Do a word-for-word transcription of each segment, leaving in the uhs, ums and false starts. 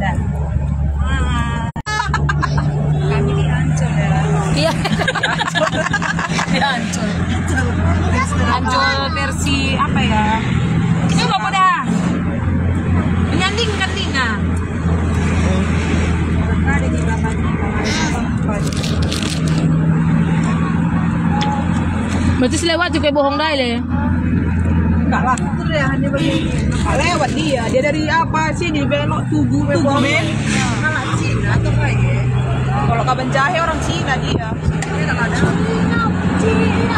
Dah. Kami di Ancol ya. Iya. Di Ancol. Ancol versi apa ya? Ini apa dah? Menyanding kan Tina. Ada di belakang. Berarti selewat juga bohong dah le. Enggak lah, itu dia hanya begini. Enggak lewat dia, dia dari apa sini belok Tugu, Tugu men. Malah Cina atau apa ya? Kalau Kaban Jahe orang Cina dia. Dia enggak ada. Cina.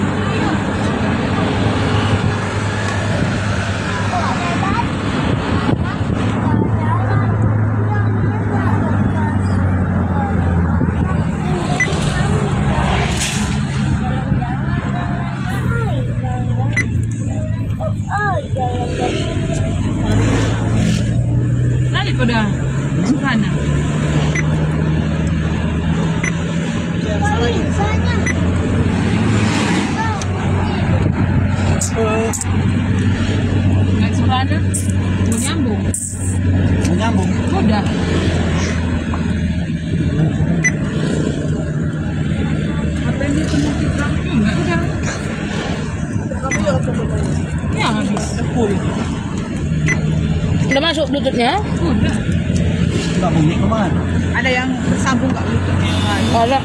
Lari kau dah, Surana. Naik Surana, mau nyambung. Mau nyambung? Udah. Apa yang dia temukan kamu? Enggak, udah. Kamu juga temukan. Ya, habis. Full. Udah masuk bluetoothnya? Udah. Enggak bunyi kemana? Ada yang bersambung nggak bluetoothnya? Ada.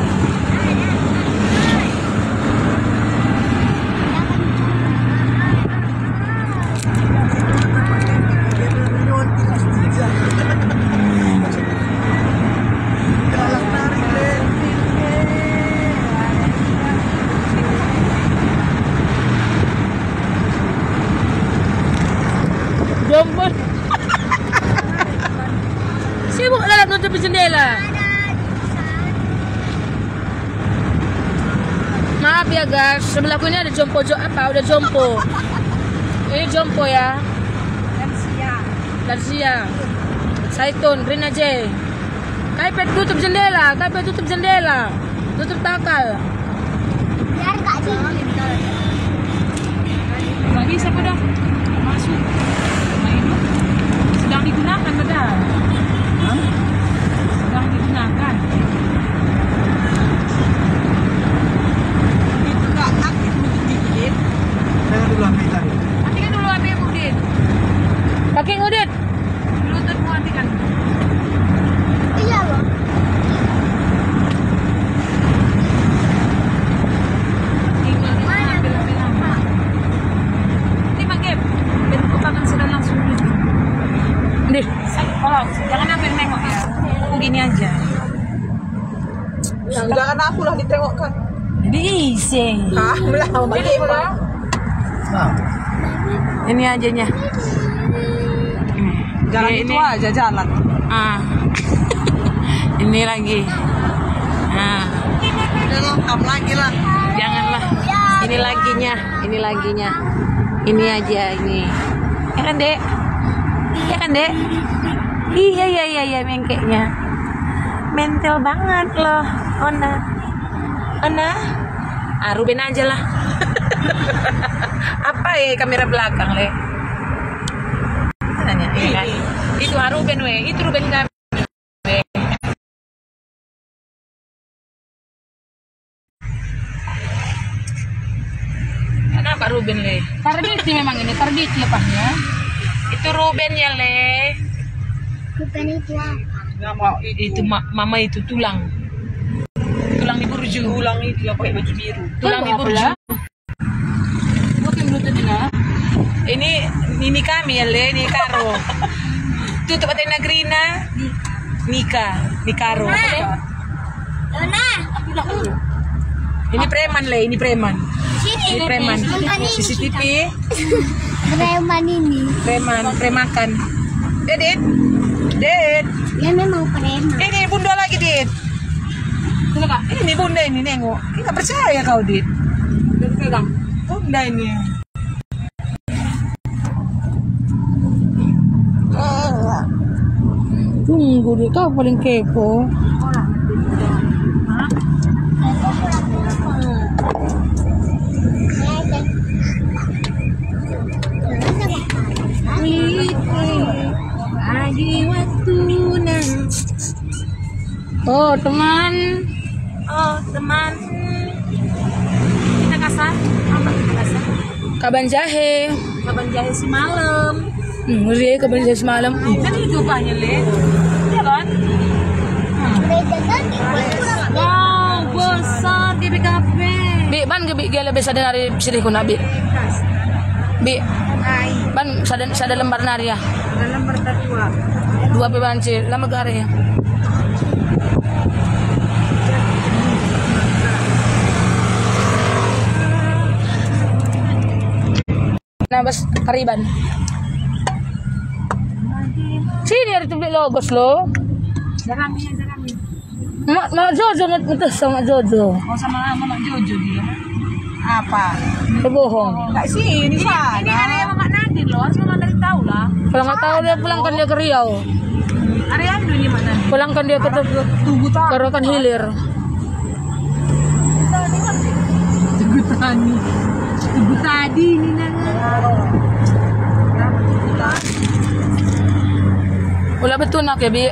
Jompos. Sibuk dalam tutup jendela. Maaf ya guys, sebelahku ini ada jompo jo apa? Udah jompo. Ini jompo ya. Lansia. Lansia. Saitun, Rina J. Kaipet tutup jendela, kaipet tutup jendela. Tutup takal. Biar nggak dingin. Nggak bisa pada masuk. Main sedang digunakan pada. Hah? Sedang digunakan. Itu nggak aktif untuk dikit. Saya dulu ambil tadi. Matikan dulu H P Udin. Pakai ngudit. Bluetooth mu matikan. Iya loh. Tinggal di sana ambil H P lama. Ini Bang Gep, bentuk tangan sedang langsung dulu. Nih, Oh, jangan hampir nengok ya. Aku gini aja. Ya, jangan aku lah ditengokkan. jadi isi. Ah, belah balik. Nah, Ini ajanya. Jalan Oke, itu ini. aja jalan. Ah. Ini lagi. Nah, Udah lengkap lagi lah. janganlah. Ini laginya, ini laginya. Ini aja ini. Ya kan, Dek? Ya kan, Dek? Iya, iya, iya, iya, mengkeknya. Mentel banget loh, Ona. Ona. Ah, Ruben aja lah. Apa ya kamera belakang, Le? Tanya, iya kan? Itu ah, Ruben, we. Itu Ruben kami. Kenapa Ruben, Le? Tarditi memang ini, Tarditi lepasnya. Itu Ruben ya, Le. Bukan itu apa? Nggak mau Itu ma- mama itu tulang. Tulang di burju. ulang itu yang pakai baju biru. Tulang di burju. Mungkin bluetooth ya. Ini ini kami ya, Le, ini Karo. Tutup atas Nagrina. Nika, Nikaro. Dona. Ini preman, Le, ini preman. Sini. Ini preman. Bukan ini. C C T V, Preman ini. preman, premakan. Dedit. Dit. Dia memang preman. Ini bunda lagi, Dit. Tunggu Kak. Ini bunda ini nengok. Ini nggak percaya kau, Dit. Udah pegang. Bunda ini. Tunggu deh, kau paling kepo. Lagi waktu Oh, teman. Oh, teman. Kita kasar. Apa kita kasar? Kaban jahe. Kaban jahe semalam. Hmm, ngeri kaban jahe semalam. Kan itu banyak, Le. Iya kan? Beda tadi. Wow, besar G B K P. Bi, ban ge bi ge lebih sadar dari sini ku nabi. Bi, ban sadar sadar lembar nari ya. Dalam bertatua. Dua pe banci, lama gare ya. Nah, bas kariban. Sini ada tulis logos lo. Jarami ya, jarami. Mak mak Jojo ngetes sama Jojo. Oh, sama Mama Jojo dia. Apa? Berbohong. Enggak sih, ini sana. Ini ada yang Mama Nadine loh, harus Mama Nadine tahu lah. Kalau nggak tahu dia pulangkan dia ke Riau. Ariando ini mana? Pulangkan dia ke Tugu tak. ke Rokan Hilir. Tugu tani. Tugu tadi ini nana. Ulah betul nak ya bi.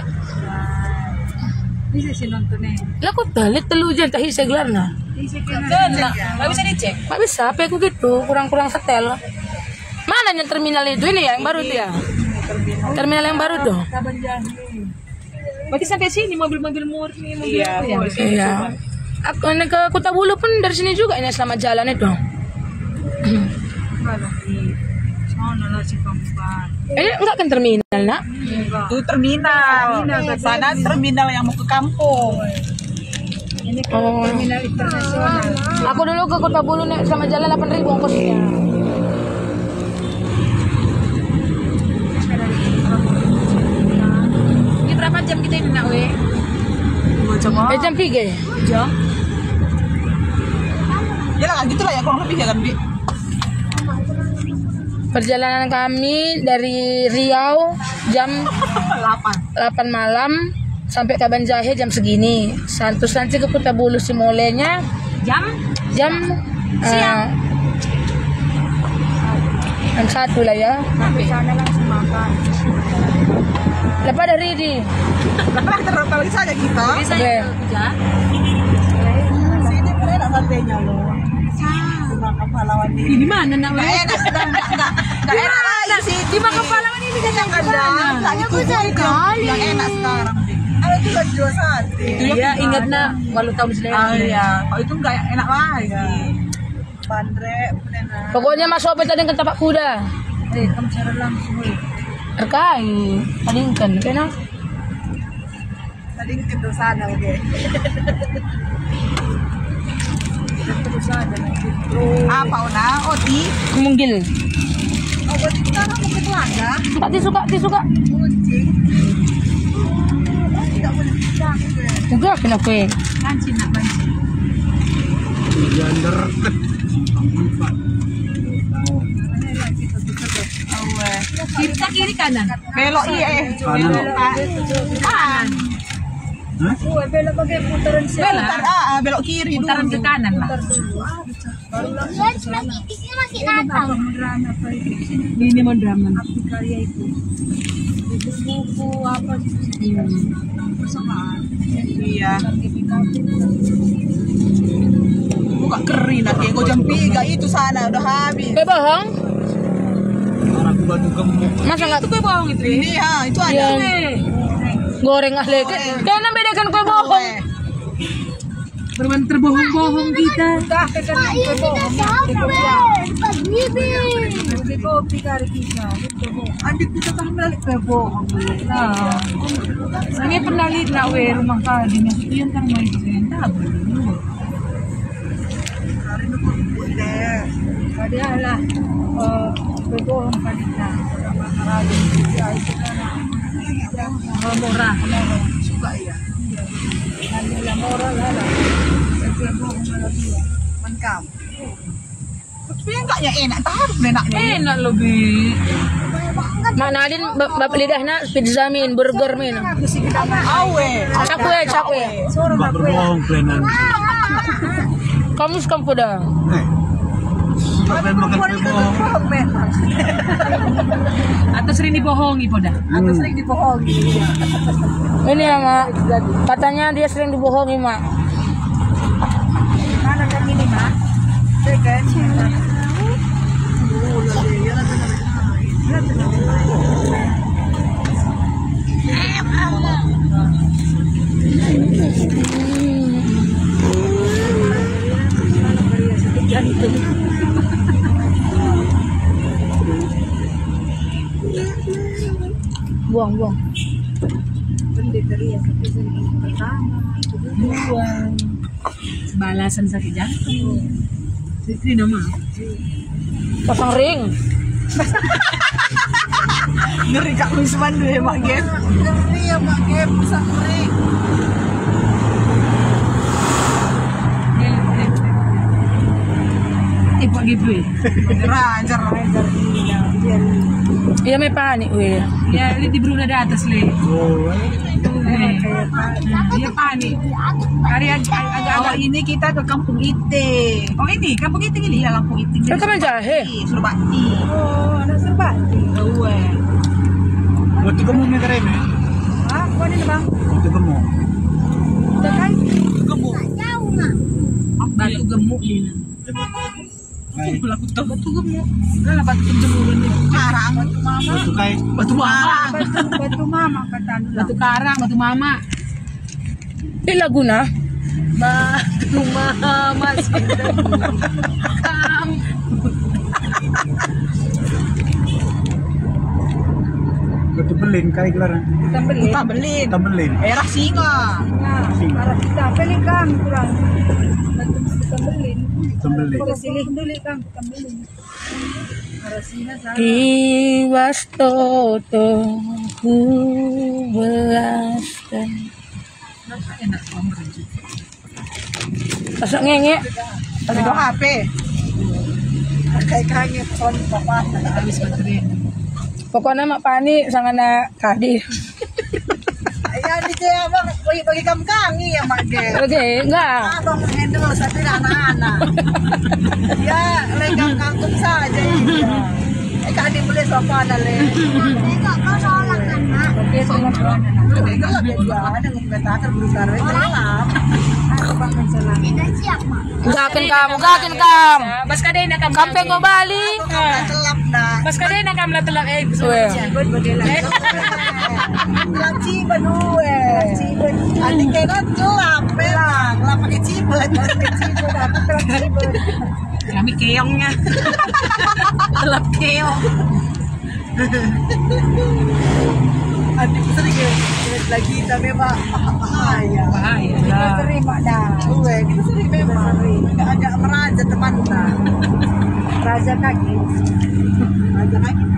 Bisa sih nontonnya. Lah kok talit telu jan tahi seglarna. Kena, nggak bisa dicek. Nggak bisa, apa aku gitu, kurang-kurang setel. Mana yang terminal itu ini ya, yang baru itu ya? Terminal yang baru tuh. Kaban jahe. Berarti sampai sini mobil-mobil murni, mobil iya, ya. Iya. Aku ini ke Kota Bulu pun dari sini juga ini selamat jalan itu. Mana? Sana lah si Kampan. Ini enggak kan terminal, nak? Itu terminal. Sana terminal yang mau ke kampung. Ini ke Oh. terminal internasional. Aku dulu ke Kota Bulu nih sama jalan delapan ribu ongkosnya. Ini berapa jam kita ini nak we? Dua jam. Eh jam tiga. Jam. Ya lah gitu lah ya kurang lebih ya kan Bi. Perjalanan kami dari Riau jam delapan. delapan malam sampai Kaban Jahe jam segini. Santus nanti ke Kota Bulu Simolenya Jam jam Siang. eh, jam satu lah ya. sampai sana langsung makan. Lepas dari ini. Lepas kita balik saja kita. Bisa Oke. ya. Sini pun enak santainya loh. Makan pahlawan ini. Ini mana nak? Enggak enak sudah enggak enggak enggak enak lagi sih. Di makan pahlawan ini kan yang kadang. Enggak bisa sekali. Yang enak sekarang. Ada juga jual sate. Itu ya ingat nak walau tahun selesai. Ah iya. Kalau itu enggak enak lagi. Pandre, enak. Pokoknya Mas Sobat tadi ke tapak kuda. Eh, kamu cara langsung. Terkait. Padingkan, kena. Tadi ke sana oke. Terus ada apa Ona? Oti? Kemunggil. Oh, berarti kita mau ke Telaga? Suka ti suka ti suka. Kucing. Tidak boleh pisah. Juga kenapa? Kancing nak kancing. Jangan deket. Kita kiri kanan. Belok iya eh. Kanan. Kanan. Hah? Oh, belok bagai putaran sih. Belok ah, belok kiri dulu. Putaran ke kanan lah. Lihat masih di sini masih datang. Ini mau drama. Aku karya itu. Buku apa sih? Sama. Iya. Buka kering nanti kau jam tiga itu sana udah habis. Kue bohong? Aku batu gemuk. Masa nggak Itu kue bohong itu. Ini ya, itu ada. Iya. Goreng ahli? Kayaknya bedakan kue bohong. Berman terbohong-bohong kita. Dah Pak, ini kita sampai. Pak Bibi. Beli kopi kali kita. Adik kita kan balik ke bohong. Nah, ini pernah lihat nak we rumah kalinya. Yang kan main itu yang tahu. Hari itu putih. Kadi lah. Eh, bohong kali kita. Sama kali kita itu kan. Murah. Suka ya. Nanti murah lah. Setiap bohong lagi. Mantap. Tapi enggaknya enak, tak harus enaknya. Enak lebih. Mak Nadine bapak lidahnya pizza min, burger min. Awe. Cakwe, cakwe. Mbak berbohong plenan. Kamu sekampu dah. Eh. suka pengen makan kue bohong. Bohong memang. Atau sering dibohongi poda? Atau sering dibohongi. Ini ya mak, katanya dia sering dibohongi mak. Mana kan ini mak? Second. Buang, buang. Buang. Balasan sakit jantung. Ini nama. Pasang ring. Ngeri Kak Wisman dulu ya Mak Gem. Ngeri ya Mak Gem, pasang ring. Eh, buat gitu ya? Rajar, rajar. Iya, may panik, weh. Ya, ini di Bruna di atas, le. Oh, Eh, dia panik. Hari agak-agak. Oh ini kita ke Kampung Iting. Oh, ini Kampung Iting ini ya, Kampung Iting. Kan Kamu jahe. Surbati. Oh, anak Surbati. Uwe. batu gemuk nih keren ya. Ah, kau ini bang. Batu gemuk. Udah kan? Gemuk. Jauh mak. Batu gemuk ini. Kayak Aku tahu batu gemuk. Enggak lah batu jemurun ini. Karang, batu mama. batu kayak Batu mama. Batu, batu mama kata Batu karang, batu mama. Ini Laguna. Batu mama sih. batu belin kayak gelaran. Kita beli. Kita beli. Kita belin. Erah singa. Nah, arah kita beli kang kurang. Batu kita beli. Kita belin. Kita silih dulu kang kita beli. Arah singa sana. Iwas toto ku belaskan. Pasok ngenge. Tapi do H P. Kayak kaget son papa. Habis baterai. Pokoknya mak pani sangat nak kadi. Ya di dia bang bagi bagi kamu kangi ya mak Gem. Oke, enggak. Abang handle satu anak-anak. Ya legang kangkung saja ini. Eh kadi boleh sopa ada le. Ini kok kau sholat kan mak? Oke sama Bega lah bega ada ngomentakan berusaha dalam. Aku bang salah. Tidak siap mak. Gakin kamu, gakin kam. Bas kadai nak kam. Kampeng go Bali. Telap dah. Bas kadai nak kam la telak eh. Cibet bagaimana? Telap cibet dua. Cibet. Adik kena telap pelang. Telap pakai cibet. Pakai cibet. Aku telap cibet. Kami keongnya. Telap keong. Adik sering lagi kita memang bahaya. Bahaya. Kita terima dah. Gue kita sering memang. Agak meraja teman kita. Raja kaki. Raja kaki.